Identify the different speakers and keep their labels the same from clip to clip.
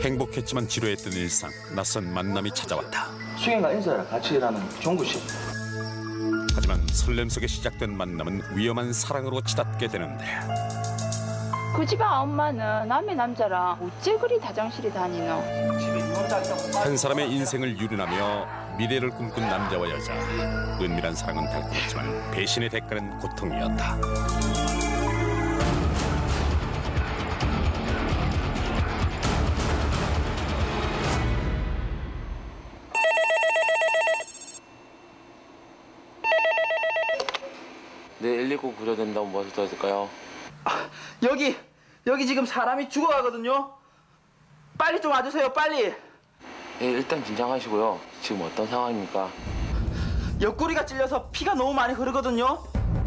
Speaker 1: 행복했지만 지루했던 일상, 낯선 만남이 찾아왔다.
Speaker 2: 수경과 인사라 같이 일하는 종구 씨.
Speaker 1: 하지만 설렘 속에 시작된 만남은 위험한 사랑으로 치닫게 되는데.
Speaker 3: 그 집안 엄마는 남의 남자랑 어째 그리 다정실이 다니노?
Speaker 1: 한 사람의 인생을 유린하며 미래를 꿈꾼 남자와 여자. 은밀한 사랑은 달콤했지만 배신의 대가는 고통이었다.
Speaker 4: 네, 119 구조된다고 무엇을 도와야 될까요?
Speaker 2: 여기 지금 사람이 죽어가거든요. 빨리 좀 와주세요, 빨리.
Speaker 4: 예, 일단 긴장하시고요. 지금 어떤 상황입니까?
Speaker 2: 옆구리가 찔려서 피가 너무 많이 흐르거든요.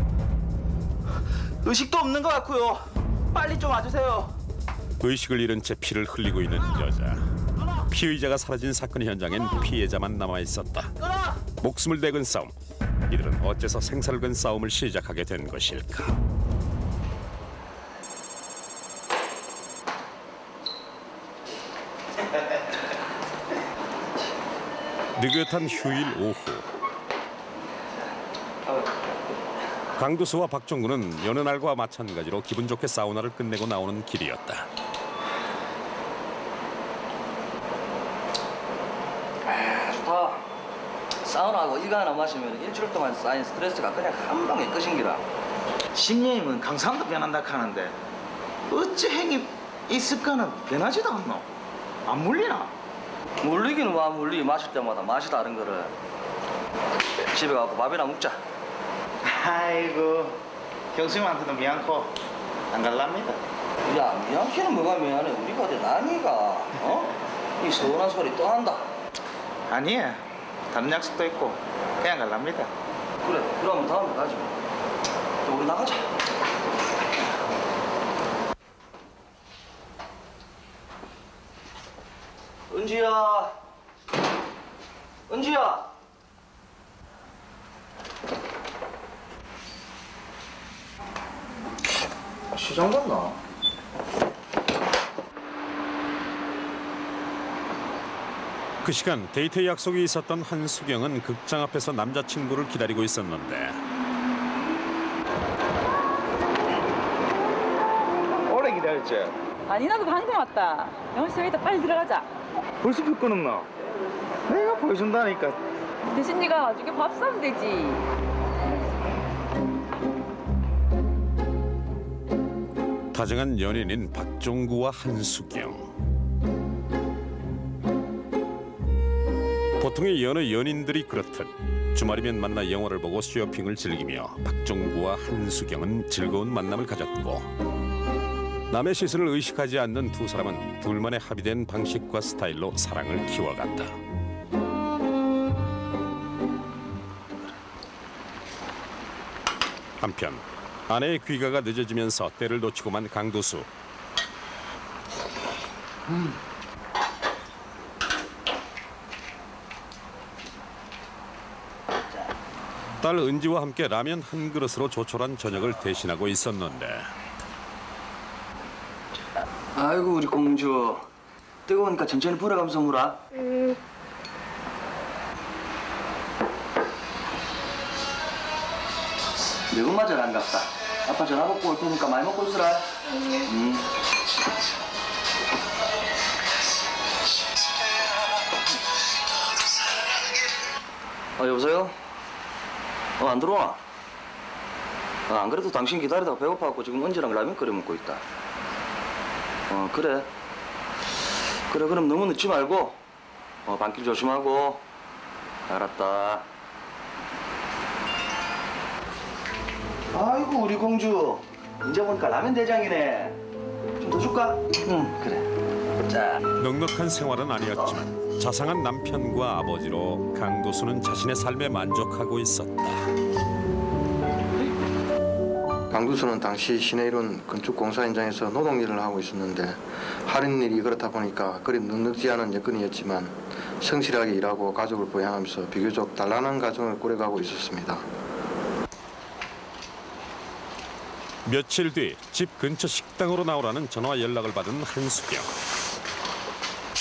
Speaker 2: 의식도 없는 것 같고요. 빨리 좀 와주세요.
Speaker 1: 의식을 잃은 채 피를 흘리고 있는 여자. 피의자가 사라진 사건 현장엔 피해자만 남아있었다. 목숨을 내건 싸움. 이들은 어째서 생사를 건 싸움을 시작하게 된 것일까? 느긋한 휴일 오후. 강도수와 박종구는 여느 날과 마찬가지로 기분 좋게 사우나를 끝내고 나오는 길이었다.
Speaker 5: 좋다. 사우나하고 이거 하나 마시면 일주일 동안 쌓인 스트레스가 그냥 한 방에 끝인기라.
Speaker 2: 신녀임은 강산도 변한다 하는데 어찌 행이 이 습관은 변하지도 않노? 안 물리나?
Speaker 5: 물리기는 와 물리. 마실 때마다 맛이 다른 거를. 집에 가고 밥이나 먹자.
Speaker 2: 아이고 경수님한테도 미안코 안 갈랍니다.
Speaker 5: 야, 미안키는 뭐가 미안해. 우리가 어디 남이가 어? 이 서운한 소리 또 한다.
Speaker 2: 아니에요. 다른 약속도 있고 그냥 갈랍니다.
Speaker 5: 그래, 그러면 다음에 가지. 또 우리 나가자. 은지야. 은지야. 시장 갔나?
Speaker 1: 그 시간 데이트 약속이 있었던 한수경은 극장 앞에서 남자친구를 기다리고 있었는데.
Speaker 2: 오래 기다렸지?
Speaker 3: 아니 나도 방금 왔다. 영수 여기다 빨리 들어가자.
Speaker 2: 벌써 피 끊었나? 내가 보여준다니까.
Speaker 3: 대신 네가 나중에 밥 사면 되지.
Speaker 1: 다정한 연인인 박종구와 한수경. 보통의 여느 연인들이 그렇듯 주말이면 만나 영화를 보고 쇼핑을 즐기며 박종구와 한수경은 즐거운 만남을 가졌고, 남의 시선을 의식하지 않는 두 사람은 둘만의 합의된 방식과 스타일로 사랑을 키워갔다. 한편 아내의 귀가가 늦어지면서 때를 놓치고만 강도수. 딸 은지와 함께 라면 한 그릇으로 조촐한 저녁을 대신하고 있었는데.
Speaker 5: 아이고 우리 공주. 뜨거우니까 천천히 불어가면서 물어. 매운 맛을 안 갔다. 아빠 전화 받고 올 테니까 많이 먹고 있으라. 여보세요? 안 들어오나? 안 그래도 당신 기다리다가 배고파갖고 지금 은지랑 라면 끓여 먹고 있다. 그래. 그래, 그럼 너무 늦지 말고 밤길 조심하고. 알았다. 아이고 우리 공주. 이제 보니까 라면 대장이네. 좀 더 줄까? 응, 그래. 자.
Speaker 1: 넉넉한 생활은 아니었지만 자상한 남편과 아버지로 강도수는 자신의 삶에 만족하고 있었다.
Speaker 6: 강도수는 당시 신해일원 건축 공사 현장에서 노동일을 하고 있었는데, 하는 일이 그렇다 보니까 그리 넉넉지 않은 여건이었지만 성실하게 일하고 가족을 부양하면서 비교적 단란한 가정을 꾸려가고 있었습니다.
Speaker 1: 며칠 뒤 집 근처 식당으로 나오라는 전화와 연락을 받은 한수경.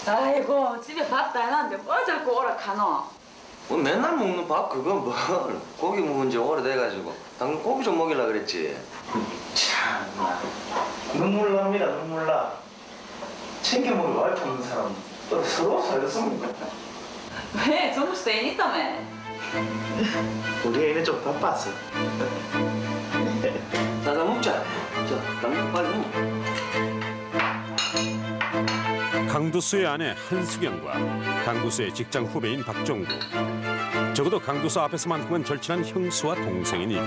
Speaker 7: 아이고 집에 밥 다 해놨는데 뭘 자꾸 오락하노?
Speaker 5: 뭐 맨날 먹는 밥 그건 뭘 고기 먹은 지 오래돼가지고 당근 고기 좀 먹이려 그랬지.
Speaker 2: 참나 눈물 납니다. 눈물 나. 챙겨 먹을 와이프 없는 사람 서로 살겠습니까?
Speaker 7: 왜? 정국씨 애인 있다며?
Speaker 2: 우리 애는 좀 바빴어.
Speaker 5: 자자 먹자. 자, 당근 빨리 먹어.
Speaker 1: 강두수의 아내 한수경과 강두수의 직장 후배인 박종구. 적어도 강두수 앞에서만큼은 절친한 형수와 동생인 이들.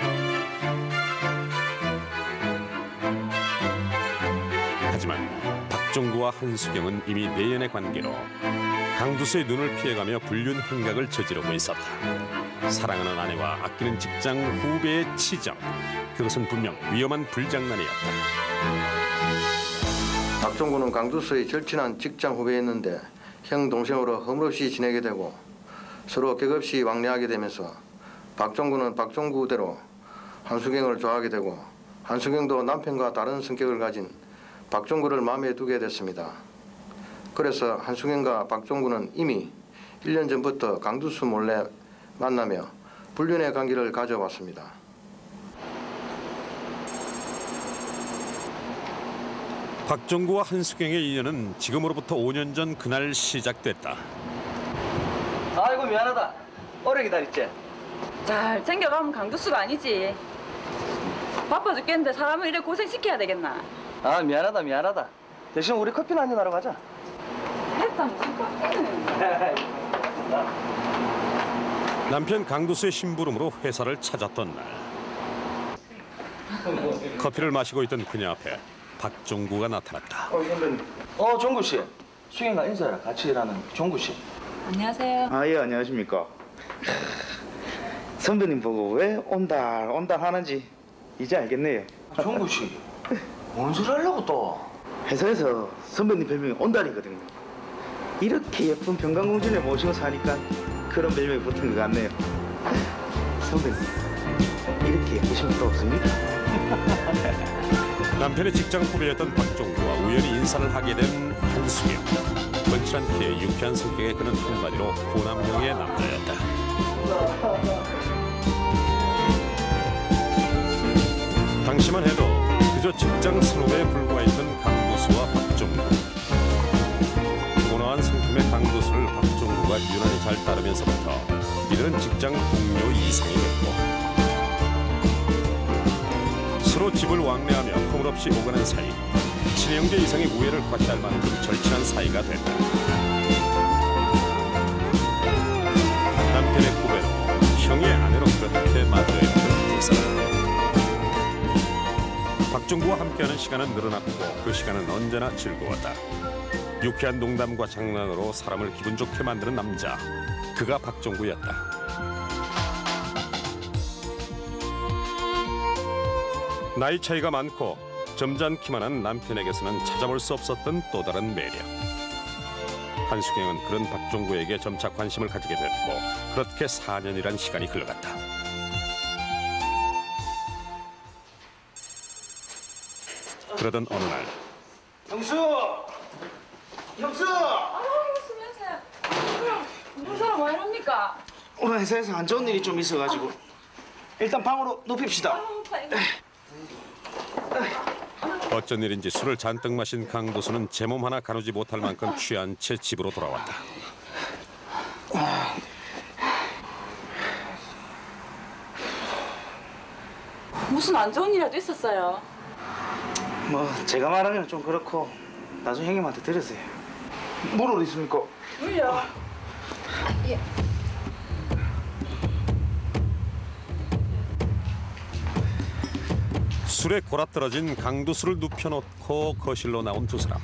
Speaker 1: 하지만 박종구와 한수경은 이미 내연의 관계로 강두수의 눈을 피해가며 불륜 행각을 저지르고 있었다. 사랑하는 아내와 아끼는 직장 후배의 치정. 그것은 분명 위험한 불장난이었다.
Speaker 6: 박종구는 강두수의 절친한 직장 후배였는데 형 동생으로 허물없이 지내게 되고 서로 격없이 왕래하게 되면서 박종구는 박종구대로 한수경을 좋아하게 되고 한수경도 남편과 다른 성격을 가진 박종구를 마음에 두게 됐습니다. 그래서 한수경과 박종구는 이미 1년 전부터 강두수 몰래 만나며 불륜의 관계를 가져왔습니다.
Speaker 1: 박종구와 한수경의 인연은 지금으로부터 5년 전 그날 시작됐다.
Speaker 5: 아이고 미안하다. 오래 기다렸지?
Speaker 7: 잘 챙겨가면 강두수가 아니지. 바빠 죽겠는데 사람을 이래 고생시켜야 되겠나?
Speaker 5: 아 미안하다. 대신 우리 커피나 한잔 하러 가자.
Speaker 7: 했다 무슨 커피는.
Speaker 1: 남편 강두수의 심부름으로 회사를 찾았던 날. 커피를 마시고 있던 그녀 앞에 박종구가 나타났다.
Speaker 5: 종구 씨. 수경과 인사해라. 같이 일하는 종구 씨.
Speaker 7: 안녕하세요.
Speaker 2: 아, 예, 안녕하십니까. 선배님 보고 왜 온달 하는지 이제 알겠네요.
Speaker 5: 종구 씨. 뭔 소리 하려고 또?
Speaker 2: 회사에서 선배님 별명이 온달이거든요. 이렇게 예쁜 병강공주를 모시고 사니까 그런 별명이 붙은 것 같네요. 선배님, 이렇게 예쁘신 분도 없습니다.
Speaker 1: 남편의 직장 후배였던 박종구와 우연히 인사를 하게 된 한수경. 번칠한 키에 유쾌한 성격의 그는 한마디로 호남형의 남자였다. 당시만 해도 그저 직장 선후배에 불과했던 강두수와 박종구. 고나한 성품의 강두수를 박종구가 유난히 잘 따르면서부터 이들은 직장 동료 이상이 됐고 서로 집을 왕래하며 허물없이 오가는 사이 친형제 이상의 우애를 과시할 만큼 절친한 사이가 됐다. 남편의 후배로 형의 아내로 그렇게 마주했던 두 사람. 박종구와 함께하는 시간은 늘어났고 그 시간은 언제나 즐거웠다. 유쾌한 농담과 장난으로 사람을 기분 좋게 만드는 남자. 그가 박종구였다. 나이 차이가 많고 점잖기만 한 남편에게서는 찾아볼 수 없었던 또 다른 매력. 한수경은 그런 박종구에게 점차 관심을 가지게 됐고 그렇게 4년이란 시간이 흘러갔다. 그러던 어느 날
Speaker 2: 형수!
Speaker 7: 아유 수면새. 무슨 사람 왜 이럽니까?
Speaker 2: 오늘 회사에서 안 좋은 일이 좀 있어가지고 일단 방으로 눕힙시다.
Speaker 1: 어쩐 일인지 술을 잔뜩 마신 강도수는 제 몸 하나 가누지 못할 만큼 취한 채 집으로 돌아왔다.
Speaker 7: 무슨 안 좋은 일이라도 있었어요?
Speaker 2: 뭐 제가 말하기는 좀 그렇고 나중에 형님한테 들으세요. 물 어디 있습니까?
Speaker 7: 물요. 예.
Speaker 1: 술에 골아떨어진 강도수를 눕혀놓고 거실로 나온 두 사람.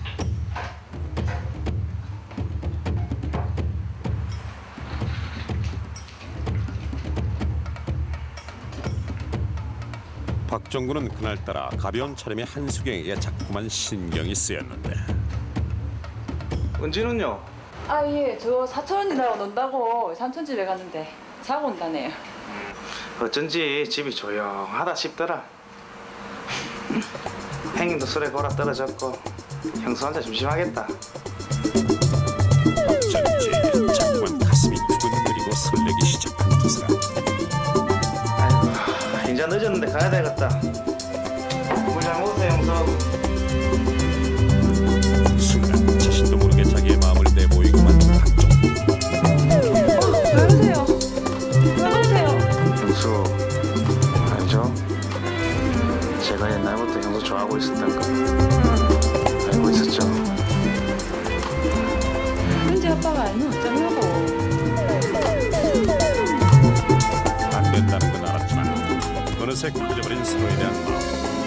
Speaker 1: 박종구는 그날따라 가벼운 차림의 한수경에게 자꾸만 신경이 쓰였는데.
Speaker 2: 은지는요?
Speaker 7: 아 예, 저 사촌 언니랑 논다고 삼촌 집에 갔는데 자고 온다네요.
Speaker 2: 어쩐지 집이 조용하다 싶더라. 형님도 술에 골아 떨어졌고 형수 혼자 심심하겠다. 가야 되겠다. 물 잘 먹었어요, 형석.
Speaker 1: 순간 자신도 모르게 자기의 마음을 내보이고만 박종구.
Speaker 7: 왜 그러세요? 왜 그러세요?
Speaker 2: 형수, 알죠? 제가 옛날부터 형수 좋아하고 있었던 거 알고 있었죠?
Speaker 3: 은지 아빠가 알면 어쩌려고.
Speaker 1: 안 된다는 건 알았지만 어느새 커져버린 서로에 대한 마음.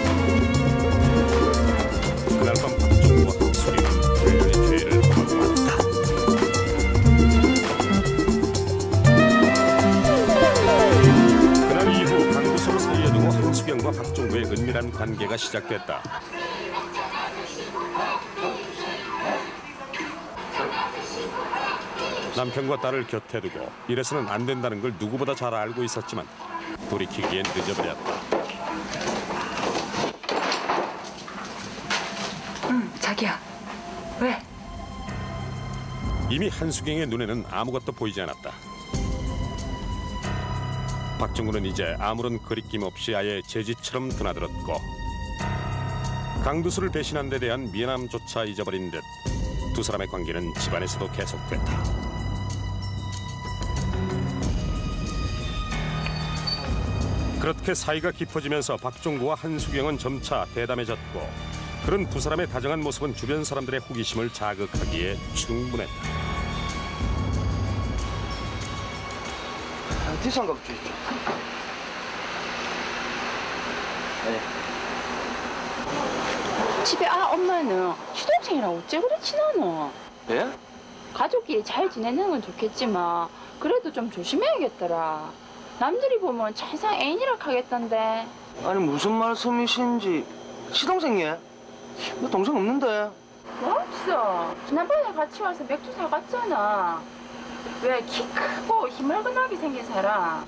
Speaker 1: 그날 밤 박종구와 한수경은 불륜의 죄를 범하고 말았다. 그날 이후 강도수를 살려두고 한수경과 박종구의 은밀한 관계가 시작됐다. 남편과 딸을 곁에 두고 이래서는 안 된다는 걸 누구보다 잘 알고 있었지만 돌이키기엔 늦어버렸다.
Speaker 7: 자기야. 왜?
Speaker 1: 이미 한수경의 눈에는 아무것도 보이지 않았다. 박종구는 이제 아무런 거리낌 없이 아예 제지처럼 드나들었고 강두수를 배신한 데 대한 미안함조차 잊어버린 듯 두 사람의 관계는 집안에서도 계속됐다. 그렇게 사이가 깊어지면서 박종구와 한수경은 점차 대담해졌고 그런 두 사람의 다정한 모습은 주변 사람들의 호기심을 자극하기에 충분했다.
Speaker 2: 뒷삼각 주십시오. 네.
Speaker 3: 집에 엄마는 시동생이랑 어째 그래 친하노?
Speaker 5: 예?
Speaker 3: 가족끼리 잘 지내는 건 좋겠지만 그래도 좀 조심해야겠더라. 남들이 보면 천상 애인이라 하겠던데.
Speaker 2: 아니 무슨 말씀이신지 시동생이에? 너 동생 없는데?
Speaker 3: 뭐 없어. 지난번에 같이 와서 맥주 사갔잖아. 왜 키 크고 희멀근하게 생긴 사람.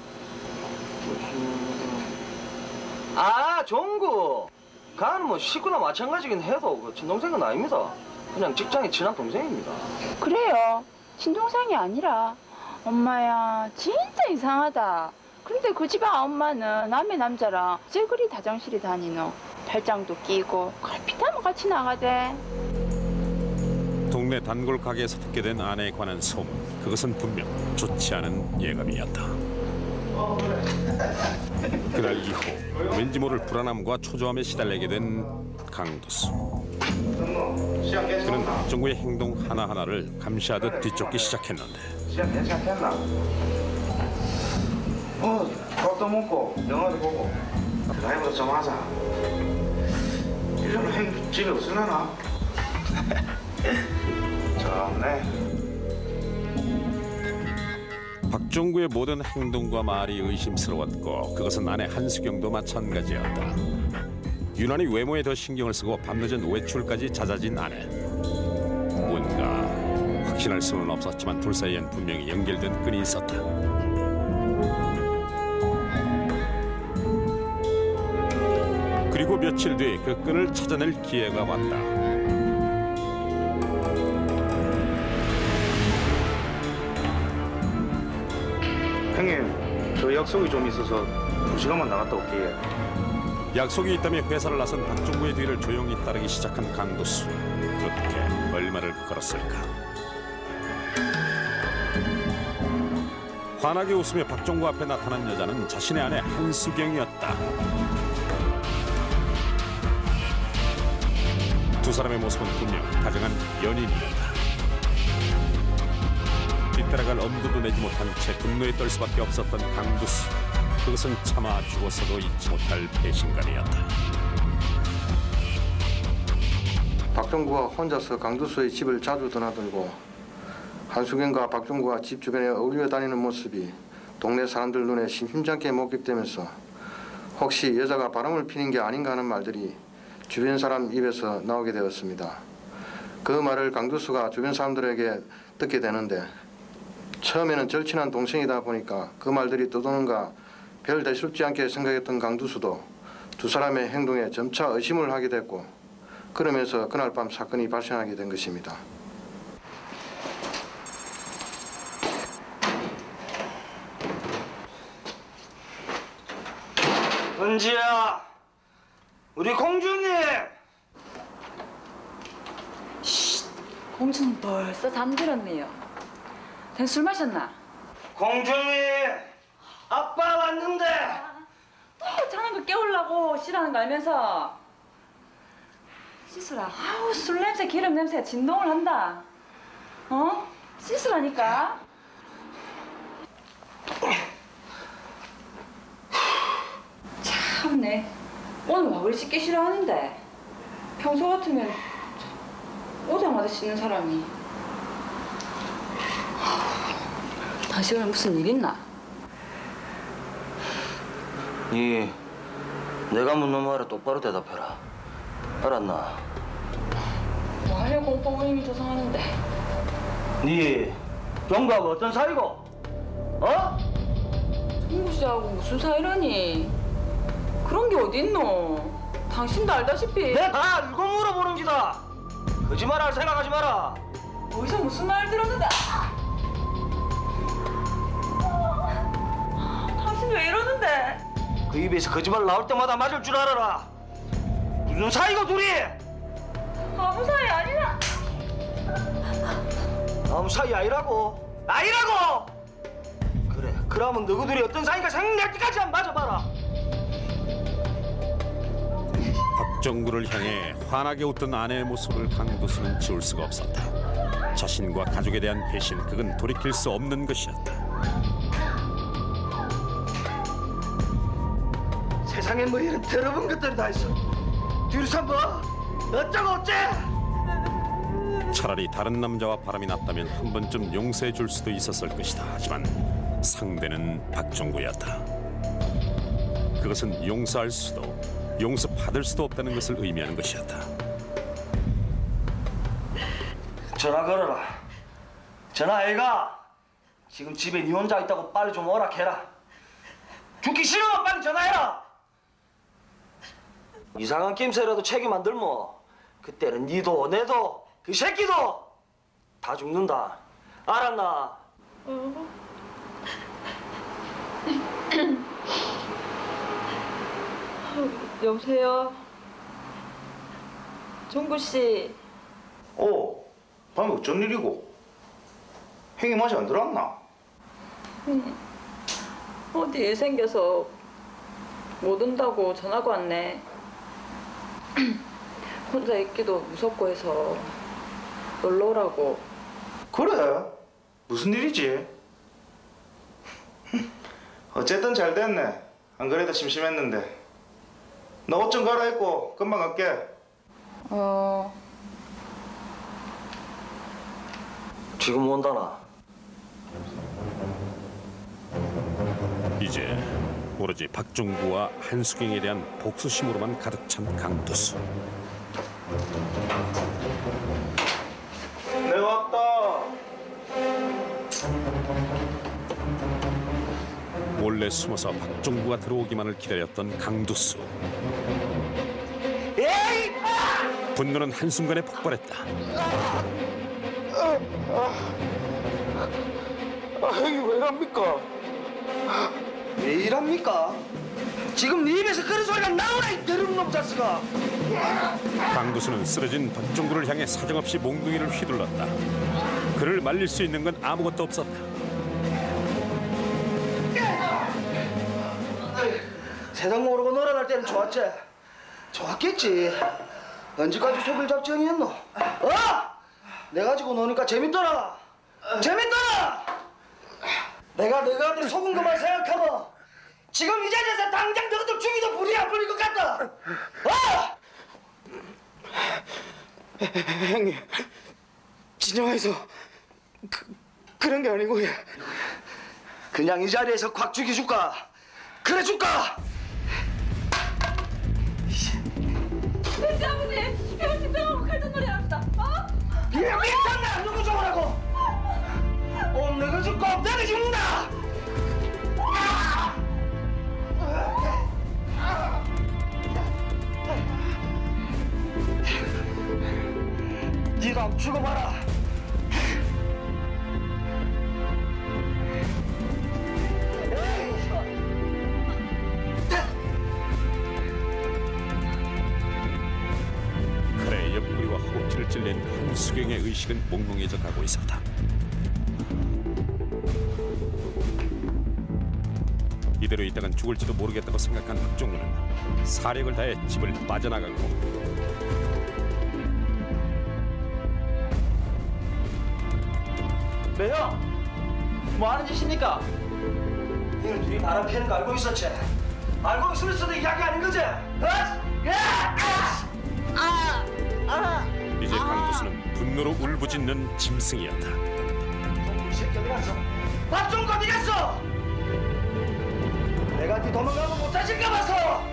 Speaker 5: 아, 종구. 가는 뭐 식구나 마찬가지긴 해도 그 친동생은 아닙니다. 그냥 직장에 친한 동생입니다.
Speaker 3: 그래요. 친동생이 아니라. 엄마야 진짜 이상하다. 근데 그 집안 엄마는 남의 남자랑 어째 그리 다정실이 다니노. 발장도 끼고 걸핏하면 같이 나가대.
Speaker 1: 동네 단골 가게에서 듣게 된 아내에 관한 소문. 그것은 분명 좋지 않은 예감이었다. 그날 이후 왠지 모를 불안함과 초조함에 시달리게 된 강두수. 그는 박종구의 행동 하나하나를 감시하듯 뒤쫓기 시작했는데
Speaker 2: 시간 괜찮겠나? 밥도 먹고 영화도 보고 드라이브도 좀 하자. 이러면 형 집에 없으려나? 좋네.
Speaker 1: 박종구의 모든 행동과 말이 의심스러웠고 그것은 아내 한수경도 마찬가지였다. 유난히 외모에 더 신경을 쓰고 밤늦은 외출까지 잦아진 아내. 뭔가 확신할 수는 없었지만 둘 사이엔 분명히 연결된 끈이 있었다. 그리고 며칠 뒤 그 끈을 찾아낼 기회가 왔다.
Speaker 2: 형님, 저 약속이 좀 있어서 2시간만 나갔다 올게요.
Speaker 1: 약속이 있다며 회사를 나선 박종구의 뒤를 조용히 따르기 시작한 강도수. 그렇게 얼마를 걸었을까? 환하게 웃으며 박종구 앞에 나타난 여자는 자신의 아내 한수경이었다. 두 사람의 모습은 분명 다정한 연인이었다. 뒤따라갈 엄두도 내지 못한 채 분노에 떨 수밖에 없었던 강두수. 그것은 차마 죽어서도 잊지 못할 배신감이었다.
Speaker 6: 박종구가 혼자서 강두수의 집을 자주 드나들고 한수경과 박종구가 집 주변에 어울려 다니는 모습이 동네 사람들 눈에 심심찮게 목격되면서 혹시 여자가 바람을 피는 게 아닌가 하는 말들이 주변 사람 입에서 나오게 되었습니다. 그 말을 강두수가 주변 사람들에게 듣게 되는데 처음에는 절친한 동생이다 보니까 그 말들이 떠도는가 별 대수롭지 않게 생각했던 강두수도 두 사람의 행동에 점차 의심을 하게 됐고 그러면서 그날 밤 사건이 발생하게 된 것입니다.
Speaker 5: 은지야, 우리 공주님.
Speaker 7: 공주는 벌써 잠들었네요. 댕 술 마셨나?
Speaker 5: 공주님, 아빠 왔는데.
Speaker 7: 또 자는 거 깨우려고 싫어하는 거 알면서 씻으라. 아우 술 냄새 기름 냄새 진동을 한다. 어? 씻으라니까. 참네. 오늘 와 그리 씻기 싫어하는데 평소 같으면 오자마자 씻는 사람이. 당신은 무슨 일 있나?
Speaker 5: 니 내가 묻는 말에 똑바로 대답해라. 알았나?
Speaker 7: 뭐 하려고 공포부님이 조성하는데.
Speaker 5: 니 경과하고 어떤 사이고? 어?
Speaker 7: 정구 씨하고 무슨 사이라니? 그런 게 어딨노? 당신도 알다시피.
Speaker 5: 내가 다 알고 물어보는 기다. 거짓말할 생각하지 마라.
Speaker 7: 어디서 무슨 말 들었는데? 당신 왜 이러는데?
Speaker 5: 그 입에서 거짓말 나올 때마다 맞을 줄 알아라. 무슨 사이고 둘이?
Speaker 7: 아무 사이 아니라.
Speaker 5: 아무 사이 아니라고. 아니라고. 그래. 그러면 너희들이 어떤 사이가 생각날 때까지 한번 맞아봐라.
Speaker 1: 박정구를 향해 환하게 웃던 아내의 모습을 강도수는 지울 수가 없었다. 자신과 가족에 대한 배신, 그건 돌이킬 수 없는 것이었다.
Speaker 5: 세상에 뭐 이런 더러운 것들이 다 있어. 뒤로 뭐 어쩌고 어째?
Speaker 1: 차라리 다른 남자와 바람이 났다면 한 번쯤 용서해 줄 수도 있었을 것이다. 하지만 상대는 박정구였다. 그것은 용서할 수도 용서받을 수도 없다는 것을 의미하는 것이었다.
Speaker 5: 전화 걸어라. 전화 애가 지금 집에 니 혼자 있다고 빨리 좀 오락해라. 죽기 싫으면 빨리 전화해라. 이상한 낌새라도 책임 안 들면 그때는 니도 내도 그 새끼도 다 죽는다. 알았나?
Speaker 7: 여보세요? 정구 씨.
Speaker 2: 방금 어쩐 일이고? 행이 맛이 안 들어왔나?
Speaker 7: 어디에 생겨서 못 온다고 전화가 왔네. 혼자 있기도 무섭고 해서 놀러 오라고.
Speaker 2: 그래? 무슨 일이지? 어쨌든 잘 됐네. 안 그래도 심심했는데. 너 옷 좀 갈아입고 금방 갈게.
Speaker 5: 지금 온다나?
Speaker 1: 이제 오로지 박종구와 한수경에 대한 복수심으로만 가득 찬 강도수.
Speaker 2: 내 왔다.
Speaker 1: 몰래 숨어서 박종구가 들어오기만을 기다렸던 강도수. 분노는 한순간에 폭발했다.
Speaker 2: 형이 왜 이랍니까?
Speaker 5: 왜 이랍니까? 지금 네 입에서 그런 소리가 나오나 이 더러운 놈 자식아.
Speaker 1: 강도수는 쓰러진 박종구를 향해 사정없이 몽둥이를 휘둘렀다. 그를 말릴 수 있는 건 아무것도 없었다.
Speaker 5: 세상 모르고 놀아날 때는 좋았지? 좋았겠지. 언제까지 속을 작정이었노? 내 가지고 노니까 재밌더라. 재밌더라. 내가 너희한테 속은 것만 생각하면 지금 이 자리에서 당장 너희들 죽이도 불이 안 풀릴 것 같다.
Speaker 2: 형님, 진정해서 그런 게 아니고.
Speaker 5: 그냥 이 자리에서 콱 죽여줄까? 그래 줄까?
Speaker 7: 내 아버지 병신병하고 칼전놀이 합시다.
Speaker 5: 그냥 미쳤나? 누구 죽으라고? 너가 죽고 내가 죽는다. 니도 한번 죽어봐라.
Speaker 1: 한수경의 의식은 몽롱해져 가고 있었다. 이대로 있다간 죽을지도 모르겠다고 생각한 박종구는 사력을 다해 집을 빠져나가고
Speaker 2: 매형, 뭐 하는 짓입니까?
Speaker 5: 이걸 둘이 바람 피는 거 알고 있었지? 알고 있으면서도 이야기 아닌 거지?
Speaker 1: 이제 강도수는 분노로 울부짖는 짐승이었다.
Speaker 5: 이 새끼 어디 갔어? 박종구 어디 갔어? 내가 네 도망가면 못 찾을까 봐서.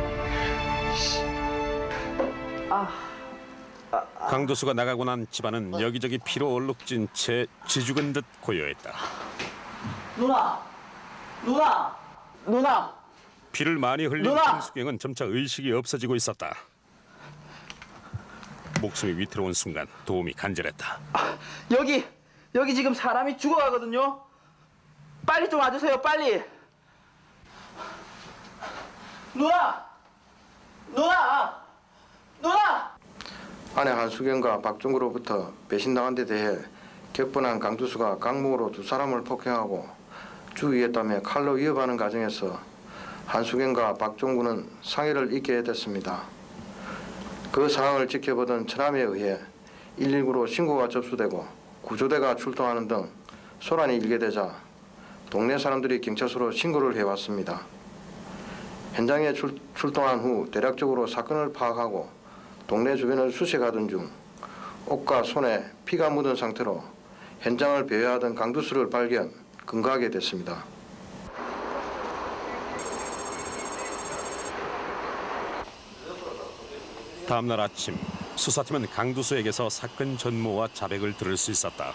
Speaker 1: 강도수가 나가고 난 집안은 여기저기 피로 얼룩진 채 쥐죽은 듯 고요했다.
Speaker 2: 누나.
Speaker 1: 피를 많이 흘린
Speaker 2: 누나!
Speaker 1: 한수경은 점차 의식이 없어지고 있었다. 목숨이 위태로운 순간 도움이 간절했다.
Speaker 2: 여기 지금 사람이 죽어가거든요. 빨리 좀 와주세요, 빨리. 누나.
Speaker 6: 아내 한수경과 박종구로부터 배신당한 데 대해 격분한 강두수가 강목으로 두 사람을 폭행하고 주의했다며 칼로 위협하는 과정에서 한수경과 박종구는 상해를 입게 됐습니다. 그 상황을 지켜보던 처남에 의해 119로 신고가 접수되고 구조대가 출동하는 등 소란이 일게 되자 동네 사람들이 경찰서로 신고를 해왔습니다. 현장에 출동한 후 대략적으로 사건을 파악하고 동네 주변을 수색하던 중 옷과 손에 피가 묻은 상태로 현장을 배회하던 강두수를 발견, 근거하게 됐습니다.
Speaker 1: 다음 날 아침 수사팀은 강두수에게서 사건 전모와 자백을 들을 수 있었다.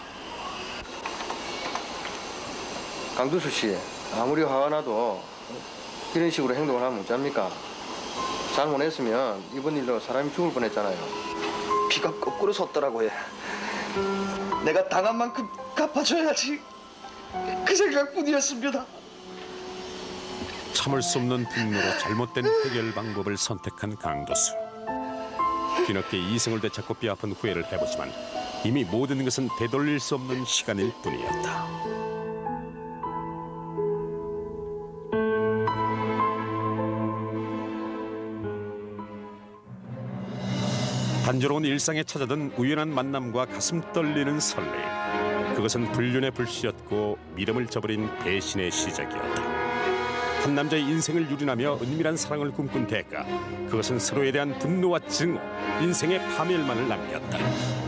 Speaker 6: 강두수 씨, 아무리 화가 나도 이런 식으로 행동을 하면 어쩝니까? 잘못했으면 이번 일로 사람이 죽을 뻔했잖아요.
Speaker 5: 피가 거꾸로 섰더라고 해. 내가 당한 만큼 갚아줘야지. 그 생각뿐이었습니다.
Speaker 1: 참을 수 없는 분노로 잘못된 해결 방법을 선택한 강도수. 뒤늦게 이성을 되찾고 뼈아픈 후회를 해보지만 이미 모든 것은 되돌릴 수 없는 시간일 뿐이었다. 단조로운 일상에 찾아든 우연한 만남과 가슴 떨리는 설렘. 그것은 불륜의 불씨였고 믿음을 저버린 배신의 시작이었다. 한 남자의 인생을 유린하며 은밀한 사랑을 꿈꾼 대가. 그것은 서로에 대한 분노와 증오, 인생의 파멸만을 남겼다.